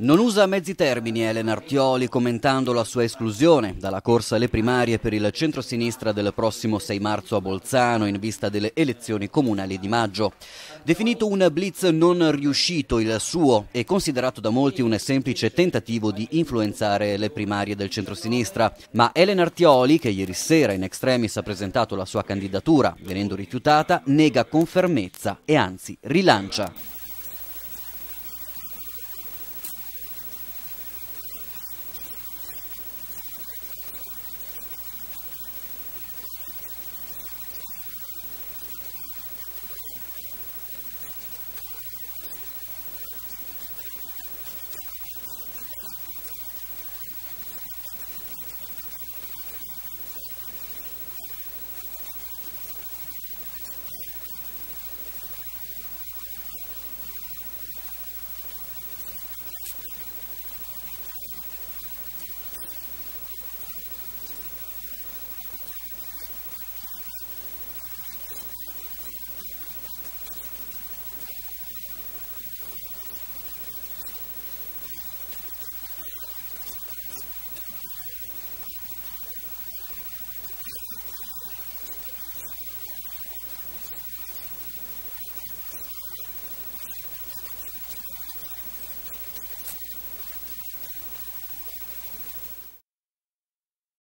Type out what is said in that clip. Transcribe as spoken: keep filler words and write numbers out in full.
Non usa mezzi termini Elena Artioli commentando la sua esclusione dalla corsa alle primarie per il centrosinistra del prossimo sei marzo a Bolzano in vista delle elezioni comunali di maggio. Definito un blitz non riuscito il suo e considerato da molti un semplice tentativo di influenzare le primarie del centrosinistra, ma Elena Artioli, che ieri sera in extremis ha presentato la sua candidatura venendo rifiutata, nega con fermezza e anzi rilancia.